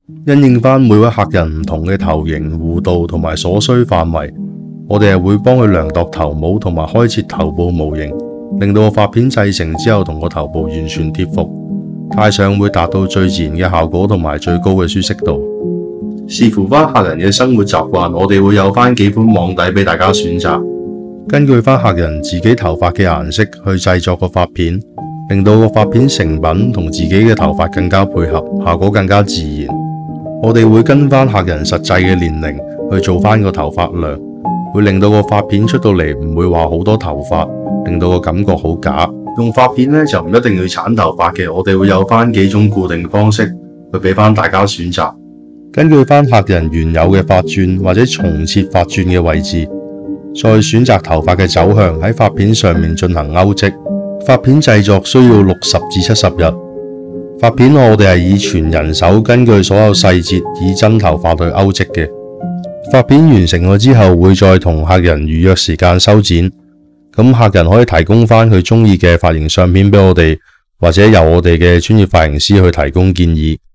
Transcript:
因應翻每位客人唔同嘅頭型、弧度同埋所需範圍，我哋係會幫佢量度頭帽同埋開設頭部模型，令到個髮片製成之後同個頭部完全貼服，戴上會達到最自然嘅效果同埋最高嘅舒適度。視乎翻客人嘅生活習慣，我哋會有翻幾款網底俾大家選擇，根據翻客人自己頭髮嘅顏色去製作個髮片，令到個髮片成品同自己嘅頭髮更加配合，效果更加自然。我哋會跟翻客人實際嘅年齡去做翻個頭髮量，會令到個髮片出到嚟唔會話好多頭髮，令到個感覺好假。用髮片呢就唔一定要鏟頭髮嘅，我哋會有翻幾種固定方式去俾翻大家選擇。根據翻客人原有嘅髮鑽或者重設髮鑽嘅位置，再選擇頭髮嘅走向，喺髮片上面進行勾織。髮片製作需要60至70日。髮片我哋係以全人手根據所有細節以真頭髮去勾織嘅。髮片完成咗之後，會再同客人預約時間修剪。咁客人可以提供翻佢中意嘅髮型相片俾我哋，或者由我哋嘅專業髮型師去提供建議。